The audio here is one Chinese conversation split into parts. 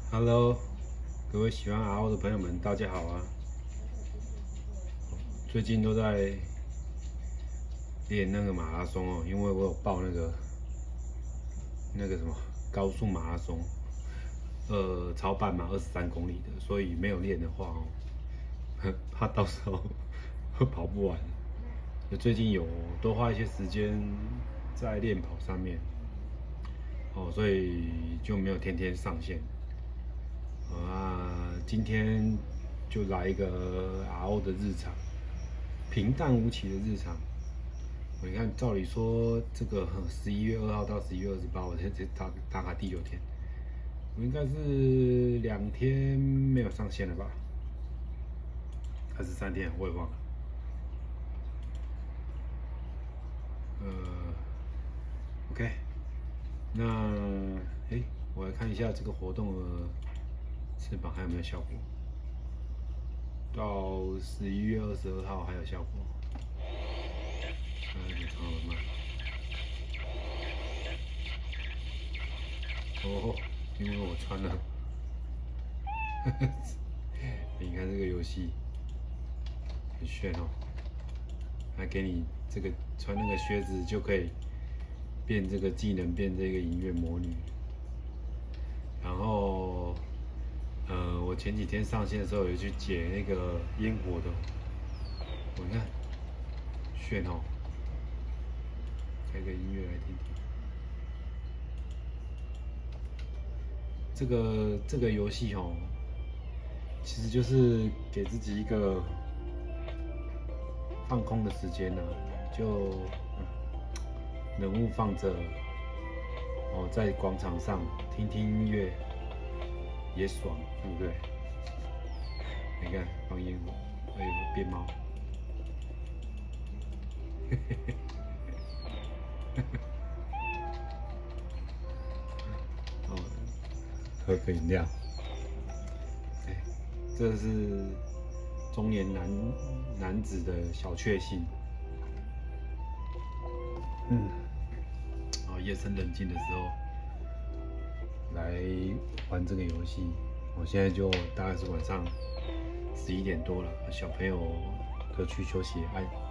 Hello，各位喜欢 RO 的朋友们，大家好啊！最近都在练那个马拉松哦，因为我有报那个什么高速马拉松，超半马23公里的，所以没有练的话哦，怕到时候会跑不完。最近有多花一些时间在练跑上面，哦，所以就没有天天上线。今天就来一个 RO 的日常，平淡无奇的日常。你看，照理说这个11月2号到11月28，我现在打卡第9天，我应该是2天没有上线了吧？还是3天？我也忘了。OK，那我来看一下这个活动的翅膀还有没有效果。到11月22号还有效果，有点长很慢。哦，因为我穿了，你看这个游戏很炫哦，还给你这个穿那个靴子就可以变这个技能，变这个音乐魔女。然后，我前几天上线的时候有去解那个烟火的，你看炫哦，开个音乐来听听。这个游戏哦，其实就是给自己一个放空的时间呢、就人物放着哦，在广场上听听音乐也爽，对不对？你看放烟火，还有变猫，哦，喝个饮料，对，这是中年男子的小确幸。夜深人静的时候来玩这个游戏。我现在就大概是晚上11点多了，小朋友都去休息，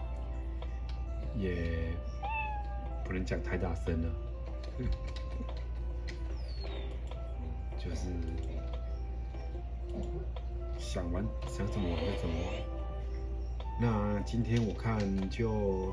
也不能讲太大声了，就是想怎么玩就怎么玩。那今天我看就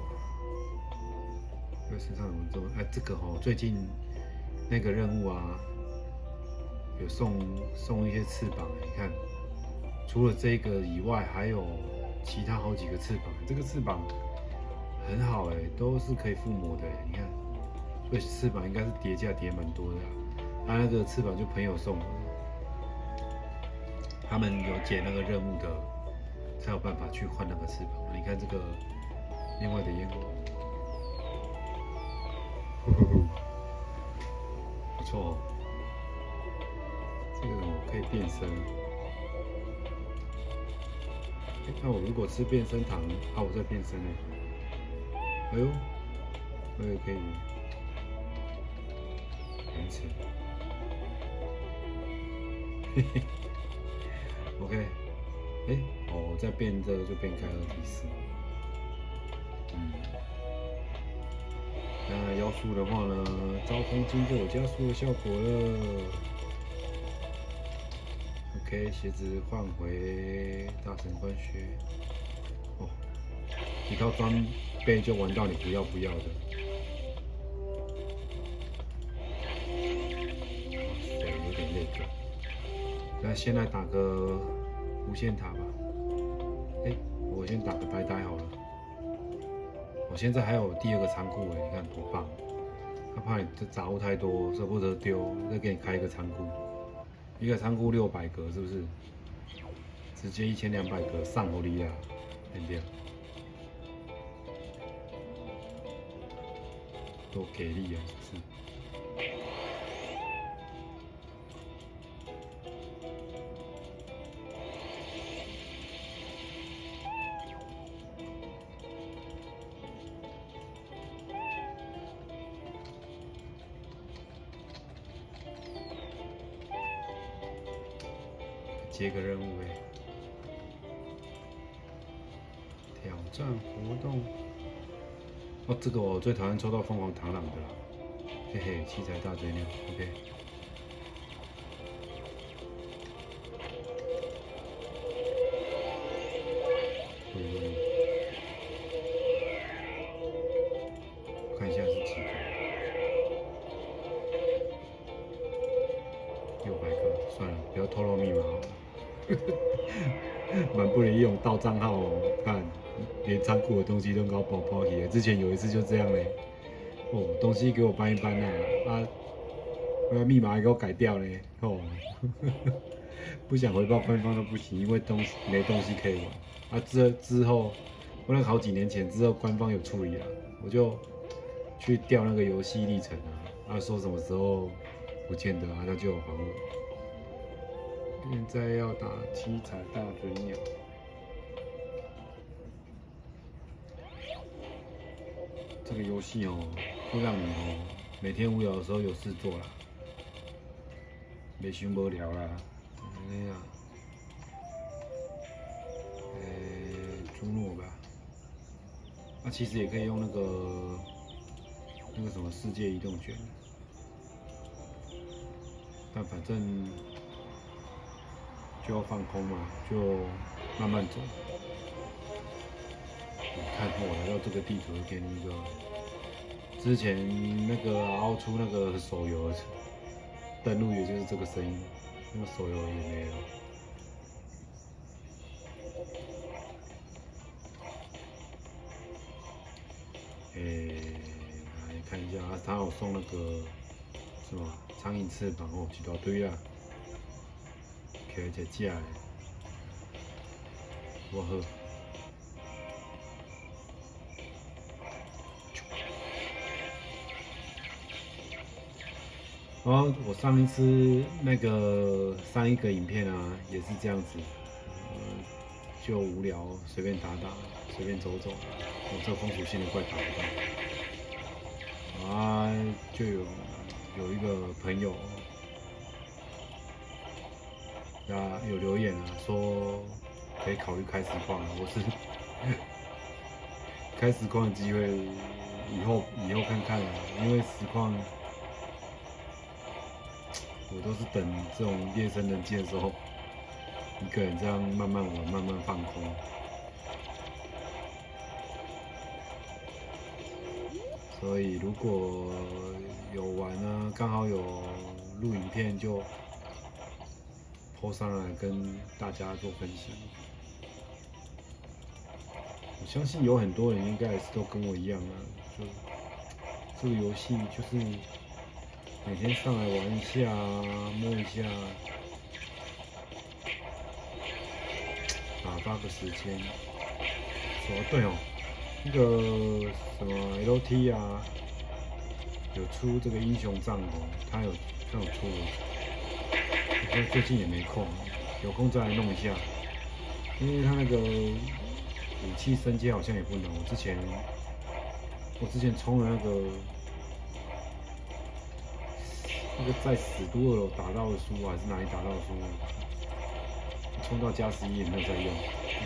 身上有这个最近那个任务啊，有送一些翅膀，你看，除了这个以外，还有其他好几个翅膀。这个翅膀很好都是可以附魔的你看，所以翅膀应该是叠价叠蛮多的那个翅膀就朋友送的，他们有解那个任务的，才有办法去换那个翅膀。你看这个另外的烟火，不错哦。这个我可以变身。那我如果吃变身糖，我再变身哎呦，我也可以完成。嘿嘿 OK， 我再变这个就变开尔提斯。那妖术的话呢，招风金就有加速的效果了。OK， 鞋子换回大神官靴。一套装备就玩到你不要的。哇塞，有点累个。那先来打个无限塔吧。我先打个呆呆好了。我现在还有第2个仓库你看多棒！他怕你这杂物太多，舍不得丢，再给你开一个仓库。一个仓库600格，是不是？直接1200格上火力啊，变掉。多给力啊，是不是？ 接个任务哎，挑战活动。哦，这个我最讨厌抽到凤凰螳螂的啦，嘿嘿，七彩大嘴鸟 ，OK。看一下是几个，600个，算了，不要透露密码好了。蛮不能用盗账号哦，看连仓库的东西都搞爆破去了。之前有一次就这样嘞，哦，东西给我搬一搬啊，密码还给我改掉嘞，哦，不想回报官方都不行，因为没东西可以玩。啊，之后，我那个好几年前之后，官方有处理了，我就去调那个游戏历程啊，说什么时候不见得啊，他就有还我。现在要打七彩大嘴鸟，这个游戏哦，会让你哦每天无聊的时候有事做啦，没想无聊啦，哎呀，朱诺吧，啊，其实也可以用那个什么世界移动卷，但反正。就要放空嘛，就慢慢走。你看，我来到这个地图，给你一个之前那个凹出那个手游登录，也就是这个声音，那个手游也没了。来看一下啊，他有送那个什么苍蝇翅膀哦，一大堆啦。摕来食食的，我好。然后我上一次上一个影片啊，也是这样子，就无聊随便打打，随便走走，我这风属性的怪打不到。啊，就有一个朋友。有留言啊，说可以考虑开实况啊，我是开实况的机会，以后看看啊，因为实况我都是等这种夜深人静的时候，一个人这样慢慢玩，慢慢放空。所以如果有玩啊，刚好有录影片就。po上来跟大家做分享。我相信有很多人应该也是都跟我一样啊，就这个游戏就是每天上来玩一下，摸一下，打发个时间。对哦，那个什么 LT 啊，有出这个英雄帐哦，他有出。最近也没空，有空再来弄一下。因为他那个武器升阶好像也不难。我之前冲了那个在史都2楼打到的书，还是哪里打到的书，冲到加11也没有在用。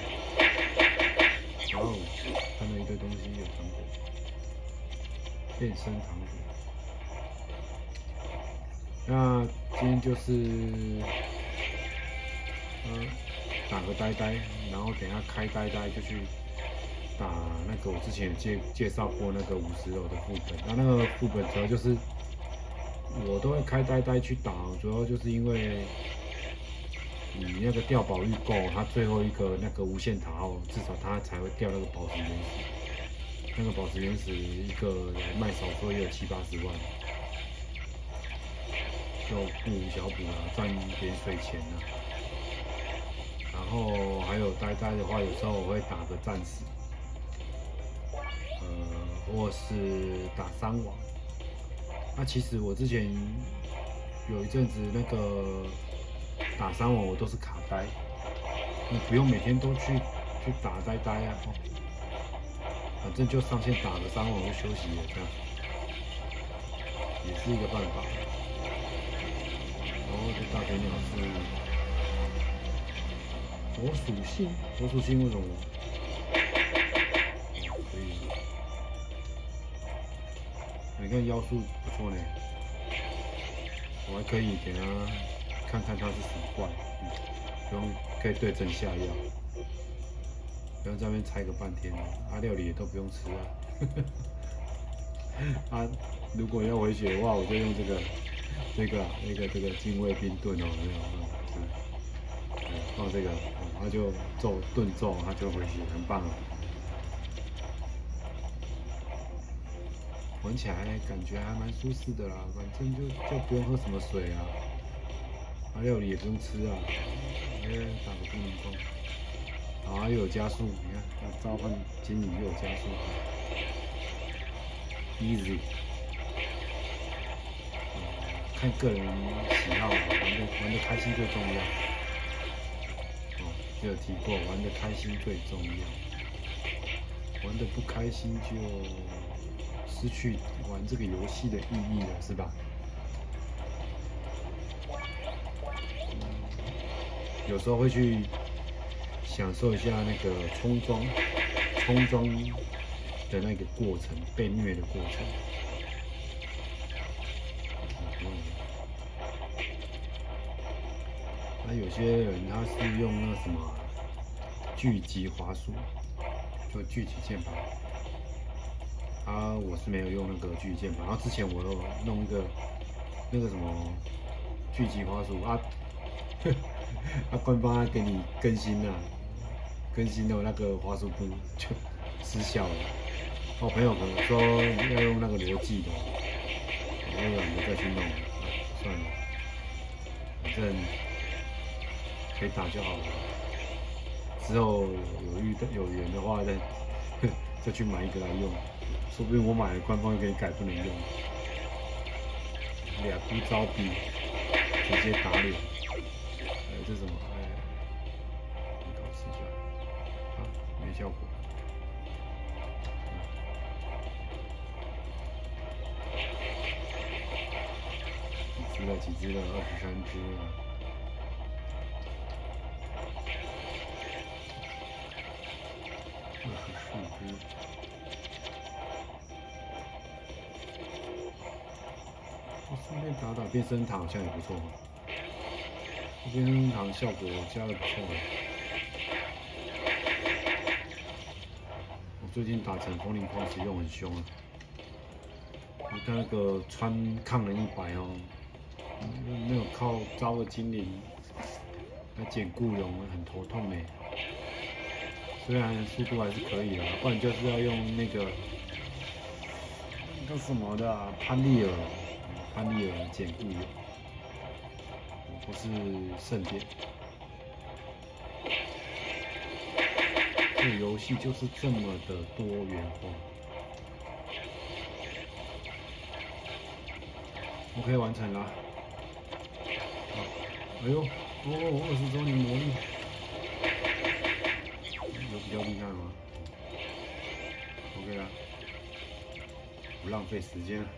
然后看到一堆东西，有糖果，变身糖果。那今天就是打个呆呆，然后等一下开呆呆就去打那个我之前介绍过那个50楼的副本。那个副本主要就是我都会开呆呆去打，主要就是因为你那个掉宝率够，它最后一个那个无限塔后，至少它才会掉那个宝石原石。那个宝石原石一个卖少说也有70-80万。就不无小补啦，赚点水钱啦。然后还有呆呆的话，有时候我会打个战士，或是打3网。那其实我之前有一阵子那个打3网，我都是卡呆，你不用每天都去打呆呆啊，反正就上线打个3网就休息了，这样也是一个办法。然后这大嘴鸟是我属性，我属性为什么？可以。你看妖术不错呢，我还可以给他看看他是什么怪，不用可以对症下药，不用在那边猜个半天，料理也都不用吃啊。如果要回血的话，我就用这个精卫兵盾哦，有没有？放这个，他就盾咒，他就回血，很棒哦。玩起来感觉还蛮舒适的啦，反正就不用喝什么水啊，料理也不用吃啊，打个精灵弓，又有加速，你看召唤精灵又有加速 ，easy。看个人喜好，玩的开心最重要。就有提过，玩的开心最重要，玩的不开心就失去玩这个游戏的意义了，是吧？有时候会去享受一下那个冲装的那个过程，被虐的过程。有些人他是用那什么聚集滑鼠，就聚集键盘。我是没有用那个聚集键盘。然后之前我有弄一个那个什么聚集滑鼠官方给你更新了，那个滑鼠步就失效了。我朋友可能说要用那个逻辑的，我懒得再去弄，算了，反正可以打就好了。之后有缘的话再去买一个来用，说不定我买了官方又给你改不能用。俩孤招比直接打脸，这什么？搞吃一下，没效果。几只了？23只了。24只。顺便打变身塔好像也不错，变身塔效果加的不错。我最近打成风灵矿石用很凶啊！你看那个穿抗人100哦，没有靠招个精灵来捡固容，很头痛哎。虽然速度还是可以的，不然就是要用那个什么的潘利尔捡固容，不是圣殿。这个游戏就是这么的多元化。OK， 完成了。好，哎呦，20周年魔力，有比较厉害吗 ？OK 啦，不浪费时间。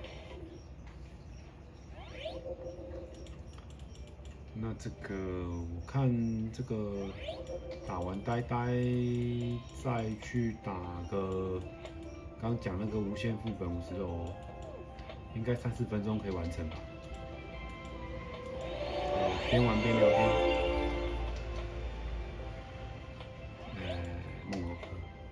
那这个我看这个打完呆再去打个刚讲那个无限副本50楼，应该3-4分钟可以完成吧。边玩边聊天。梦罗克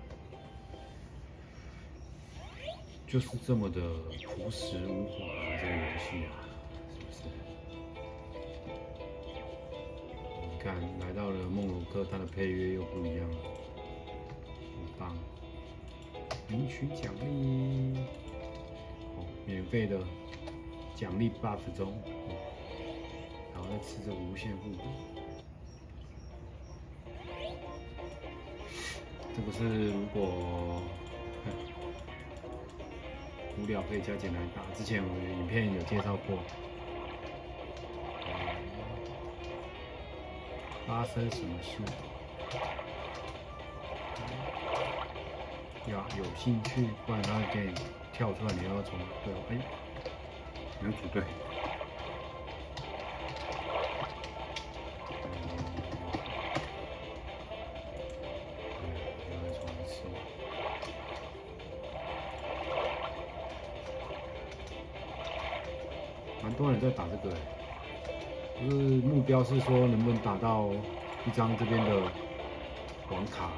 就是这么的朴实无华这个游戏啊，是不是？你看，来到了梦罗克，它的配乐又不一样了，很棒。领取奖励，免费的奖励8分钟，然后再吃这个无限副本。这个是如果无聊可以加减来打，之前我的影片有介绍过。发生什么事？有兴趣，不然他会给你跳出来，你要从对，没有组队。 蛮多人在打这个就是目标是说能不能打到一张这边的网卡。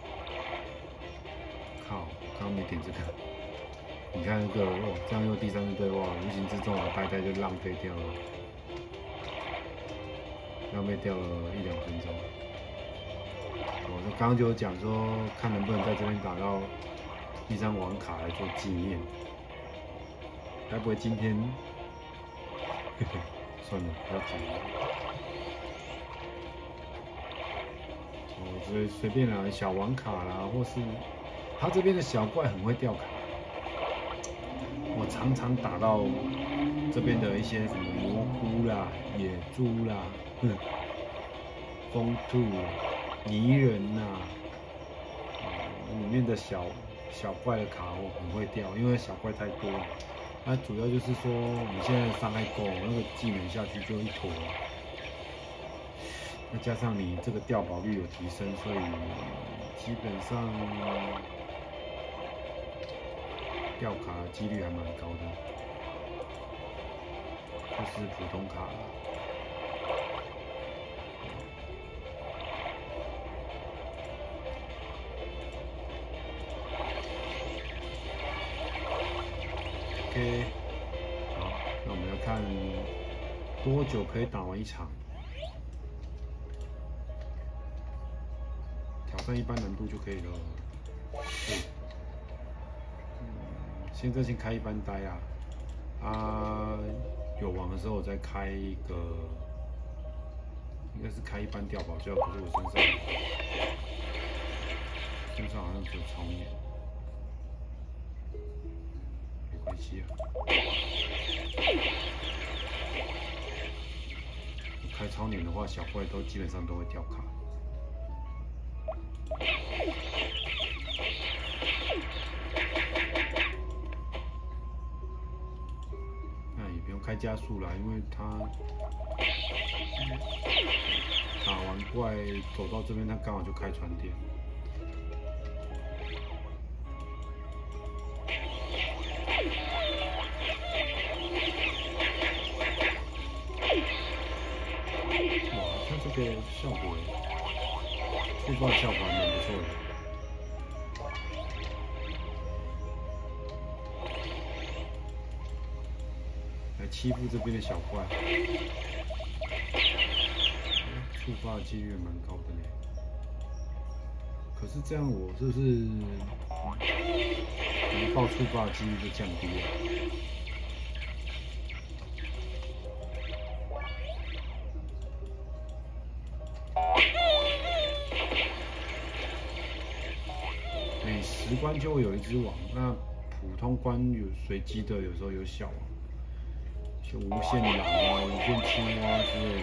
靠，我刚刚没点这个。你看那个哦，这样又第3次对话，无形之中我呆呆就浪费掉了，浪费掉了1、2分钟。我刚刚就有讲说，看能不能在这边打到一张网卡来做纪念。该不会今天？算了，不要急。我随便啦，小网卡啦，或是他这边的小怪很会掉卡。我常常打到这边的一些什么蘑菇啦、野猪啦、风兔、泥人呐，里面的小怪的卡我很会掉，因为小怪太多了。它主要就是说你现在伤害够，那个技能下去就一坨。那加上你这个掉宝率有提升，所以基本上掉卡的几率还蛮高的，就是普通卡了。OK， 好，那我们要看多久可以打完一场。挑战一般难度就可以了。现在先开一般呆啊，有网的时候我再开一个，应该是开一般掉宝就好，可是我身上好像只有超年，没关系啊。开超年的话，小怪都基本上都会掉卡。开加速啦，因为他打完怪走到这边，他刚好就开船点。哇，他这个效果，触发效果还蛮不错的。欺负这边的小怪，触发的几率也蛮高的呢。可是这样我是不是能爆触发的几率就降低了？每10关就会有一只网，那普通关有随机的，有时候有小网。就无限狼啊、无限青蛙之类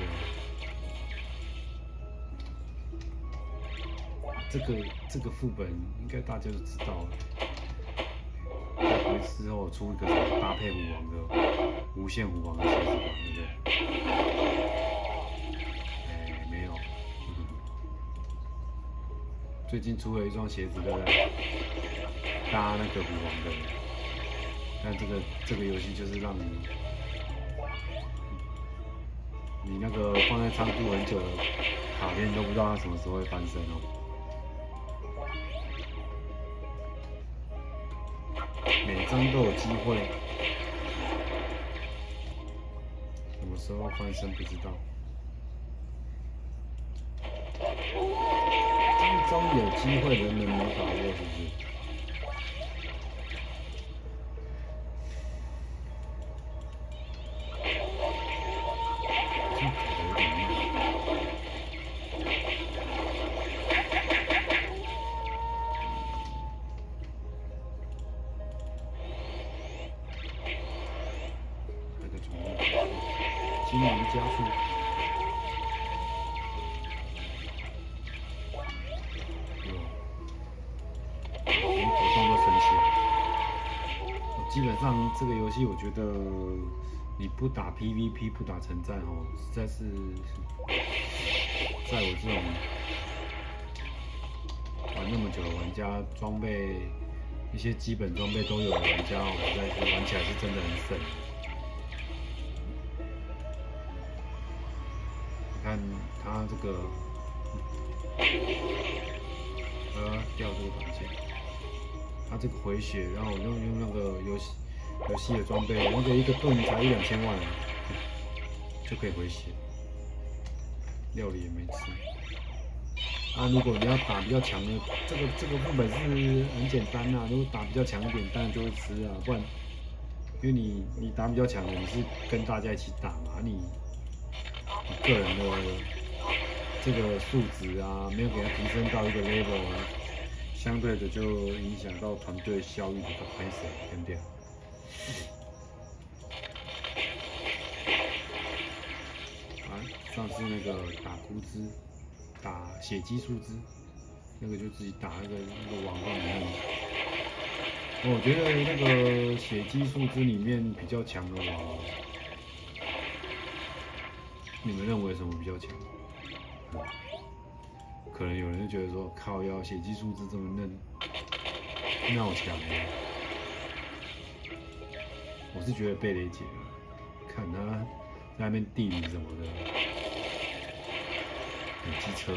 的，这个副本应该大家都知道了。该不会之后出一个什么搭配虎王的无限虎王的鞋子吧？对不对？哎，没有。最近出了一双鞋子，对不对？搭那个虎王的。但这个游戏就是让你那个放在仓库很久的卡片都不知道它什么时候会翻身哦。每张都有机会，什么时候翻身不知道。张张有机会，人人没把握，是不是？精灵加速，连活动都升起来。基本上这个游戏，我觉得你不打 PVP 不打城战哦，实在是在我这种玩那么久的玩家，装备一些基本装备都有的玩家，我实在是玩起来是真的很省。 看它这个，掉这个绑件，它这个回血，然后我用那个游戏的装备，那个一个盾才1、2千万就可以回血，料理也没吃。如果你要打比较强的，这个副本是很简单啊，如果打比较强一点，当然就会吃啊，不然，因为你打比较强的，你是跟大家一起打嘛，你个人的这个数值啊，没有给它提升到一个 level 啊，相对的就影响到团队效益的拍摄跟掉。上次那个打枯枝。打血姬树枝，那个就自己打那个网上里面。我觉得那个血姬树枝里面比较强的网，你们认为什么比较强？可能有人就觉得说，靠腰血姬树枝这么嫩，那好强啊！我是觉得贝雷姐，看她在那边地理什么的。机车，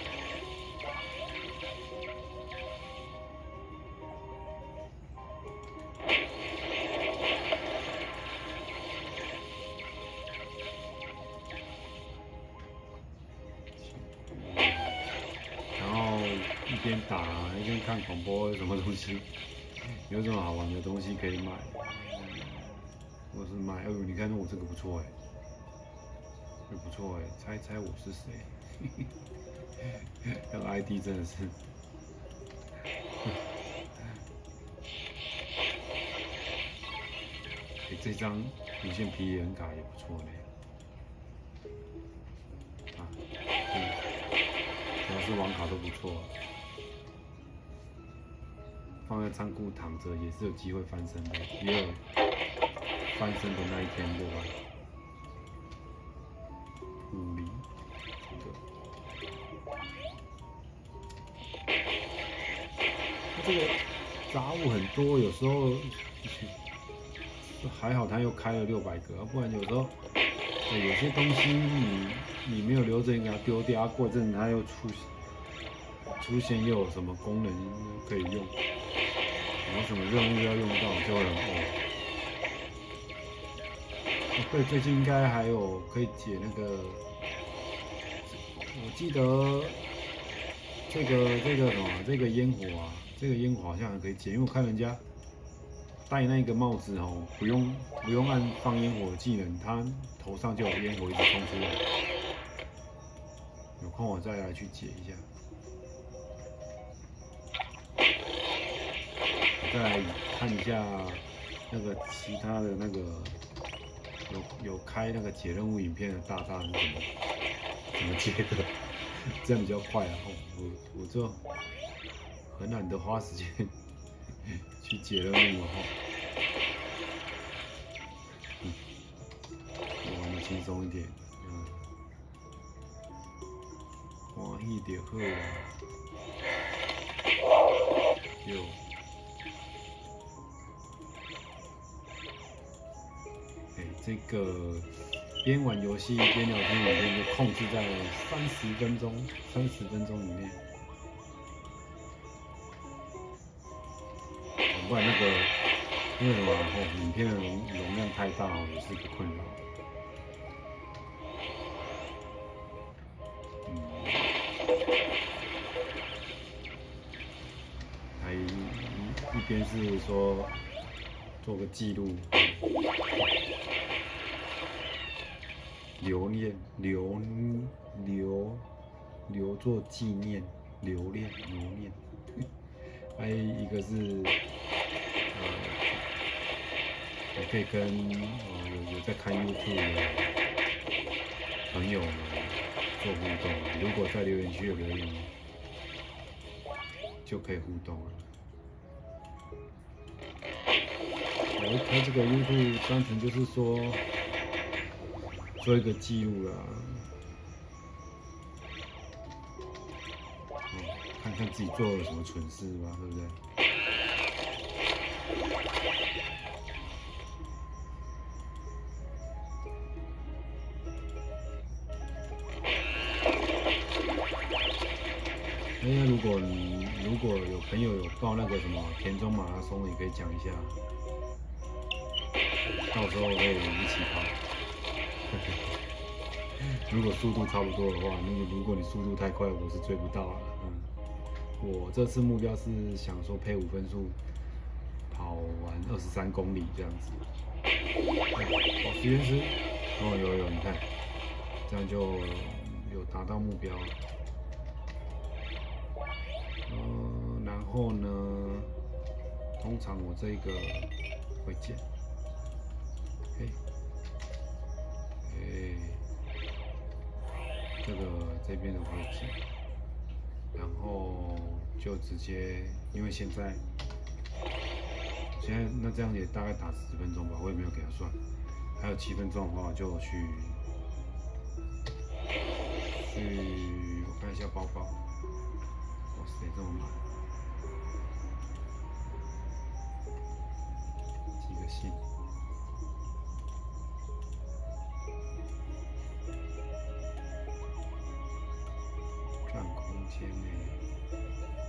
然后一边打一边看广播，有什么东西，有什么好玩的东西可以买，或是买。你看我这个不错这不错猜猜我是谁？那个 ID 真的是，这张无限皮人卡也不错呢。主要是网卡都不错，放在仓库躺着也是有机会翻身的，也有翻身的那一天，对吧？武林，这个杂物很多，有时候还好，他又开了600个，不然有时候有些东西你没有留着，你给它丢掉，过阵它又出现又有什么功能可以用，有什么任务要用到，就很对，最近应该还有可以解那个，我记得这个什么这个烟火啊，这个烟火好像还可以解，因为我看人家戴那个帽子不用按放烟火的技能，他头上就有烟火一直冲出来。有空我再来去解一下。我再来看一下那个其他的那个有开那个解任务影片的大是怎么解的，这样比较快啊。我就很懒得花时间去解任务我玩的轻松一点，欢喜就好啊。这个边玩游戏边聊天，我们就控制在30分钟以内。不然那个因为什么影片的容量太大也是个困扰。还一边是说做个记录。留作纪念，留念。还有一个是也可以跟有在看 YouTube 的朋友们做互动。如果在留言区有留言，就可以互动了。我开这个 YouTube 单纯就是说做一个记录啦。看看自己做了什么蠢事吧，对不对？ 哎呀，如果有朋友有报那个什么田中马拉松，也可以讲一下，到时候可以一起跑。如果速度差不多的话，如果你速度太快，我是追不到了。我这次目标是想说配5分速，跑完23公里这样子。实验室，有，你看，这样就有达到目标了。然后呢，通常我这个会剪，这边的会剪，然后就直接，因为现在那这样也大概打10分钟吧，我也没有给他算，还有7分钟的话，我就去我看一下报告，哇塞，这么满，几个信。占空间呢？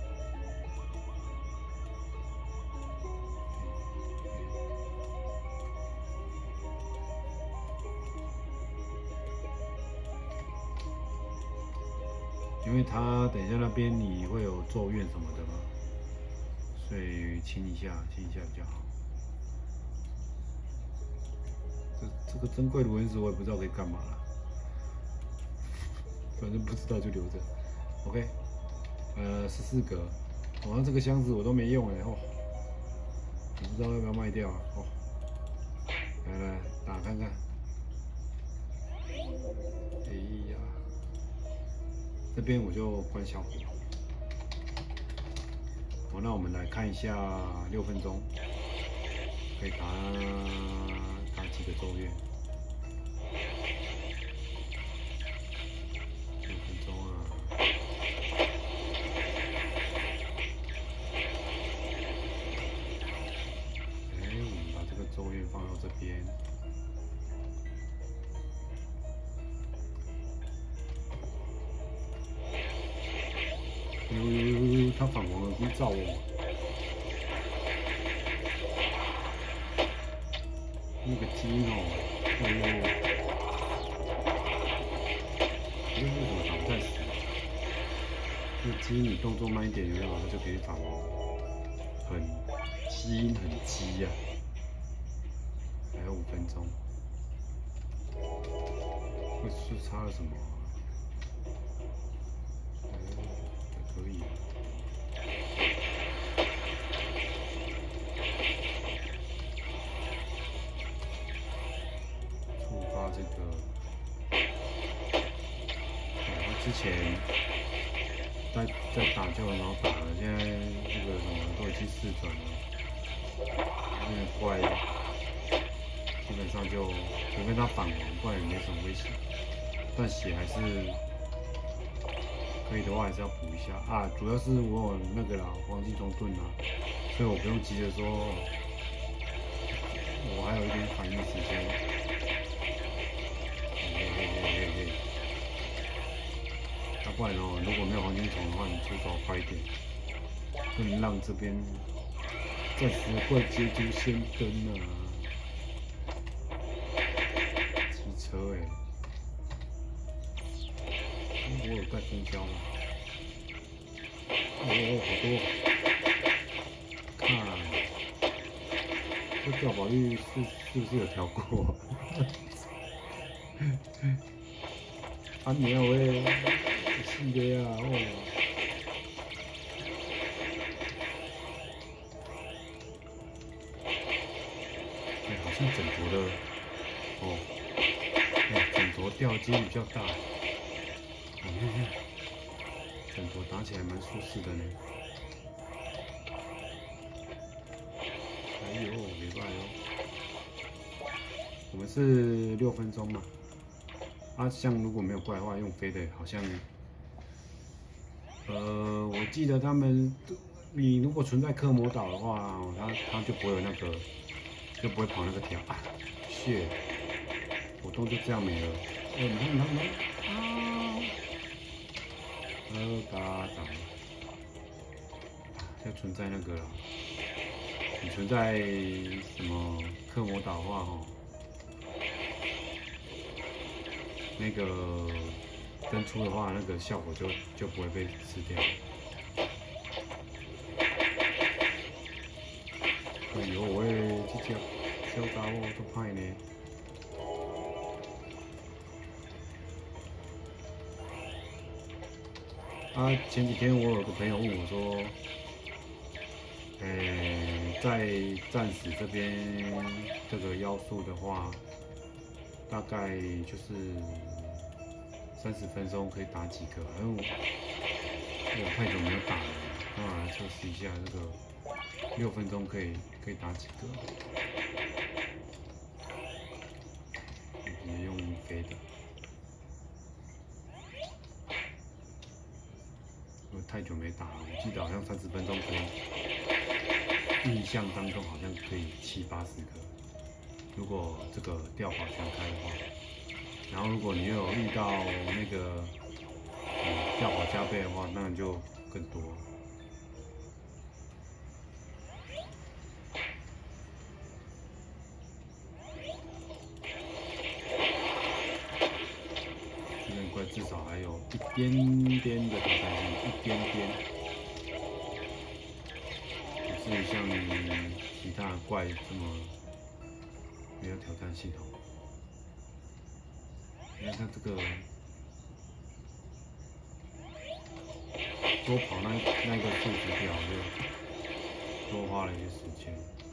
因为它等一下那边你会有咒怨什么的嘛，所以清一下比较好。这个珍贵的文字我也不知道可以干嘛了，反正不知道就留着。OK， 14格，那这个箱子我都没用哎哦，不知道要不要卖掉啊哦。来打看看，哎呀，这边我就关小火。好，那我们来看一下6分钟，可以打几个咒怨。6分钟啊！我们把这个咒怨放到这边。他反黄了，不是照我。那个鸡哦，为什么打不太死？那鸡你动作慢一点，有没有？它就可以反黄，很基很基呀。还有5分钟，会是差了什么？还可以。触发这个，之前在打就很好打了，现在这个什么都已经4转了，有点怪。基本上就除非他反黄，不然也没什么威胁。但血还是可以的话，还是要补一下啊。主要是我有那个啦，黄金虫盾啦，所以我不用急着说，我还有一点反应时间。要不然哦，如果没有黄金虫的话，你出手快一点，不能让这边暂时会接住先登啊。车我有带蜂胶吗？好多！看，这掉保率是不是有调过？啊，你要喂，是的呀，好像整坨的，整坨掉几率比较大。整坨打起来蛮舒适的呢。哎呦，没办哦。我们是6分钟嘛。像如果没有怪的话，用飞的好像，我记得他们，你如果存在克魔岛的话，他就不会有那个，就不会跑那个条啊。活动就这样没了。你看。家长， 就存在那个啦。你存在什么克摩岛的话，吼，那个登出的话，那个效果就不会被吃掉。哎呦喂，这只小家伙都歹呢。啊，前几天我有个朋友问我说，在战士这边这个妖术的话，大概就是30分钟可以打几个？因为我太久没有打了，当然来测试一下这个6分钟可以打几个？直接用飞的。我太久没打了，我记得好像30分钟可以，印象当中好像可以70、80个。如果这个吊法全开的话，然后如果你又有遇到那个吊法加倍的话，那你就更多。这个怪至少还有一点点的挑战性，一点点，不是像其他怪这么没有挑战性哦。你看它这个多跑那个数值表就多花了一些时间。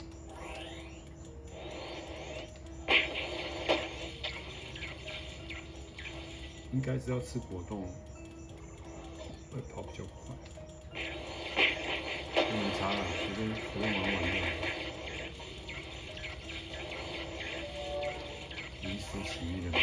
应该是要吃果冻，会跑比较快。没差了，随便玩玩的。临时起意的。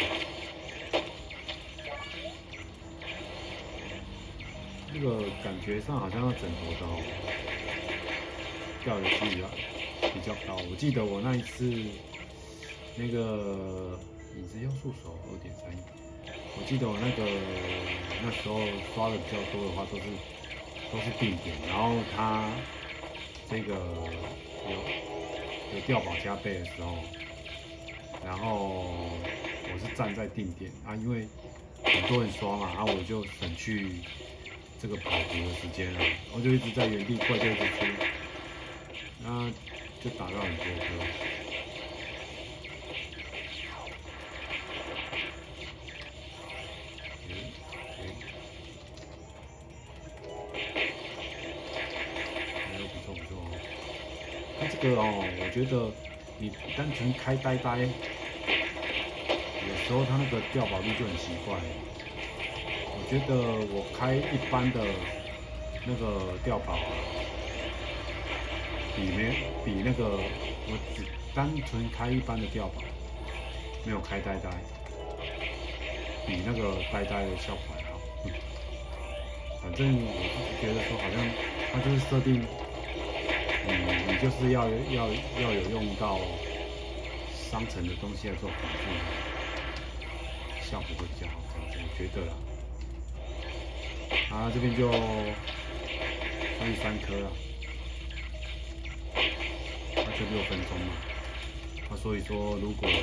这个感觉上好像要整头的哦，掉的几率比较高。我记得我那一次那个影子要素手2.31，我记得我那时候刷的比较多的话都是定点，然后它这个有掉宝加倍的时候，然后我是站在定点啊，因为很多人刷嘛，然后我就省去这个跑图的时间了，我就一直在原地怪就一直出，那就打到很多颗。不错哦。它这个哦，我觉得你单纯开呆呆，有时候它那个掉宝率就很奇怪。我觉得我开一般的那个吊宝啊，比那个我只单纯开一般的吊宝，没有开呆呆，比那个呆呆的效果还好。反正我是觉得说，好像它就是设定，你就是要有用到商城的东西来做辅助，效果会比较好。这样子我觉得啦。啊，这边就33颗了，那就6分钟嘛。那所以说，如果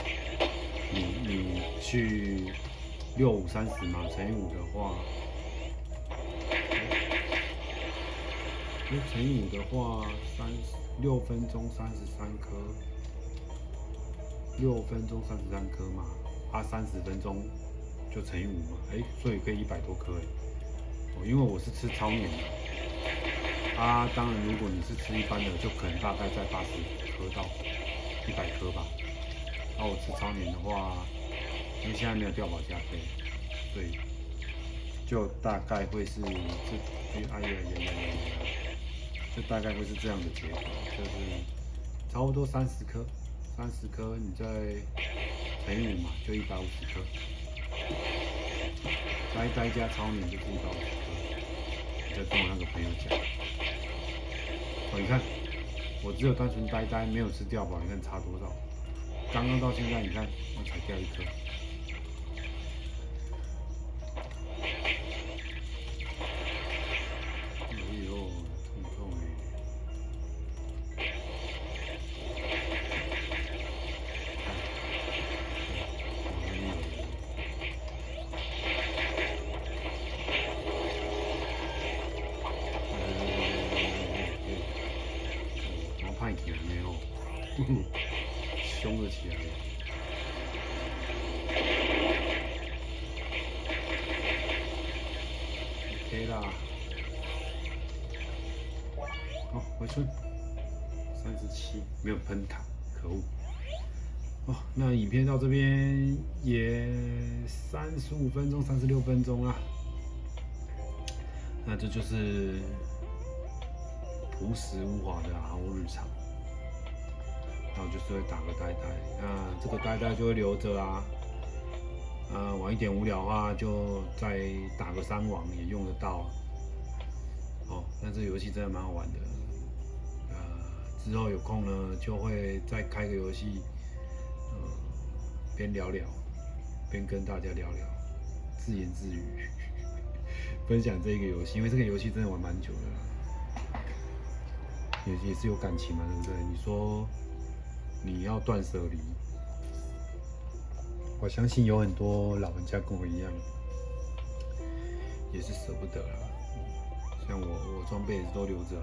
你去6530嘛，乘以5的话乘以5的话，6分钟33颗，6分钟33颗嘛，啊30分钟就乘以5嘛，所以可以100多颗因为我是吃超年的，啊，当然如果你是吃一般的，就可能大概在80颗到100颗吧。那我吃超年的话，因为现在没有掉宝加倍，所以就大概会是就大概会是这样的结果，就是差不多30颗，30颗你再乘以5嘛，就150颗。呆加超年就是150颗。在跟我那个朋友讲，你看，我只有单纯呆，没有吃掉宝，你看差多少？刚刚到现在，你看我才掉1颗。哎呦，痛痛哎！ 凶了起来了。OK 啦。哦，回春37，没有喷卡，可恶。哦，那影片到这边也35分钟、36分钟啦。那这就是朴实无华的阿欧日常。然后就是会打个呆呆，那这个呆呆就会留着啊。晚一点无聊的话，就再打个3网也用得到。哦，那这个游戏真的蛮好玩的。之后有空呢，就会再开个游戏，边聊聊，边跟大家聊聊，自言自语，分享这个游戏，因为这个游戏真的玩蛮久的啦，也是有感情嘛，对不对？你说你要断舍离，我相信有很多老人家跟我一样，也是舍不得啦。像我装备也是都留着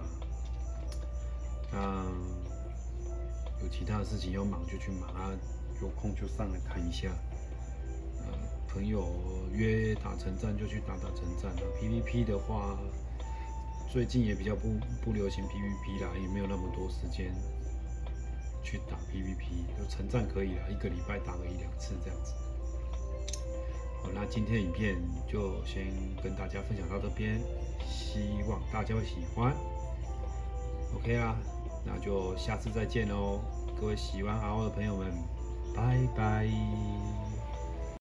啊。有其他的事情要忙就去忙啊，有空就上来看一下。朋友约打城战就去打城战啊。PVP 的话，最近也比较不流行 PVP 啦，也没有那么多时间去打 PVP。有城战可以啦，一个礼拜打个1、2次这样子。好，那今天的影片就先跟大家分享到这边，希望大家会喜欢。OK 啦，那就下次再见喽，各位喜欢阿欧的朋友们，拜拜。